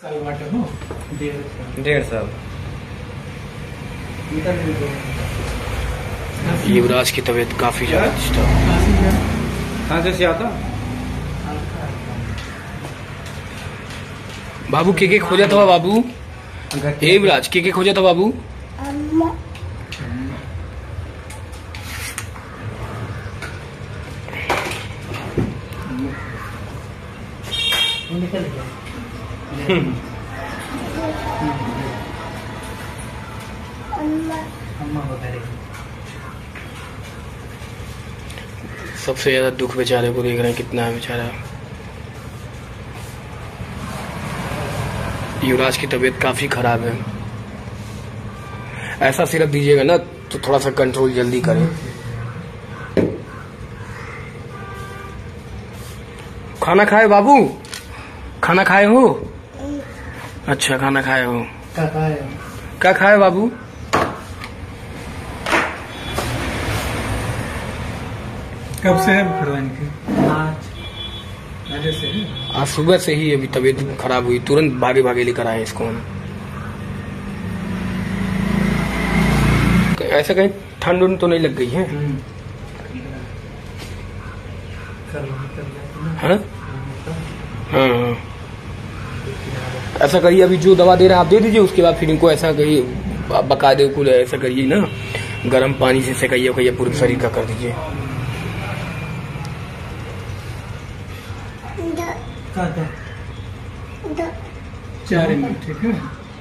150। युवराज की तबीयत काफी ज्यादा डिस्टर्ब। कहाँ से आता बाबू? के खोजा था बाबू? युवराज के खोजा था बाबू? सबसे ज्यादा दुख बेचारे को देख रहे हैं, कितना है बेचारा। युवराज की तबीयत काफी खराब है। ऐसा सिरप दीजिएगा ना तो थोड़ा सा कंट्रोल जल्दी करें। खाना खाए बाबू? खाना खाए हो? अच्छा खाना खाए हो। क्या खाए बाबू? कब से है भगवान की? आज सुबह से ही अभी तबीयत खराब हुई, तुरंत भागे भागे लेकर आए इसको हम। ऐसा कहीं ठंड उंड तो नहीं लग गई है? हाँ हाँ। ऐसा करिए, अभी जो दवा दे रहे हैं आप दे दीजिए, उसके बाद फिर इनको ऐसा कहिए, बका दे कुल ऐसा करिए ना, गर्म पानी से सेकाइए कहिए, पूरे शरीर का कर दीजिए। ठीक है।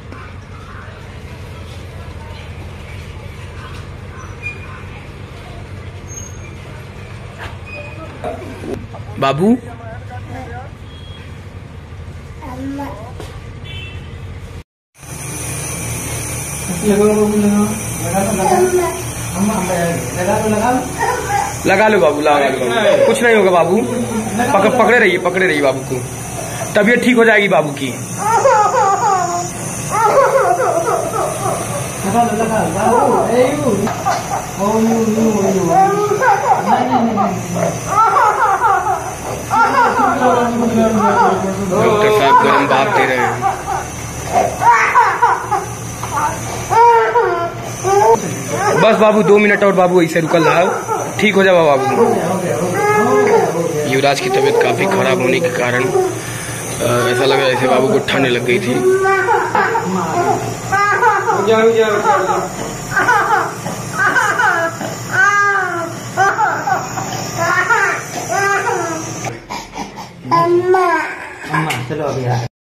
बाबू लगा लो बाबू, लगा लो बाबू, कुछ नहीं होगा बाबू। पकड़े रहिए बाबू को, तबीयत ठीक हो जाएगी बाबू की। डॉक्टर साहब गर्म भाप दे रहे हैं। बस बाबू 2 मिनट और बाबू, ऐसे रुकल रहा, ठीक हो जाओ बाबू। युवराज की तबीयत काफी खराब होने के कारण ऐसा लग रहा है जैसे बाबू को ठंड लग गई थी। अम्मा चलो अभी